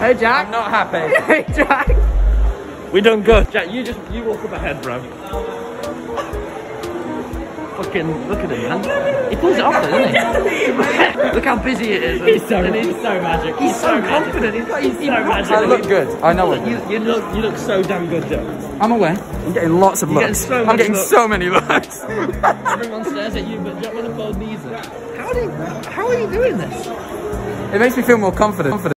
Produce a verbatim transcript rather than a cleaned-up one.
Hey, Jack. I'm not happy. Hey, Jack. We done good. Jack, you just, you walk up ahead, bro. Fucking, look at him, man. He pulls it off, doesn't he? Look how busy it is. He's so, and he's so magic. He's so, so confident. He's, like, he's so magic. I look good. I know it. You, you look, you look so damn good, Jack. I'm aware. I'm getting lots of You're looks. Getting so I'm getting looks. so many looks. Everyone stares at you, but Jackmanifold needs it. How do you, how are you doing this? It makes me feel more confident.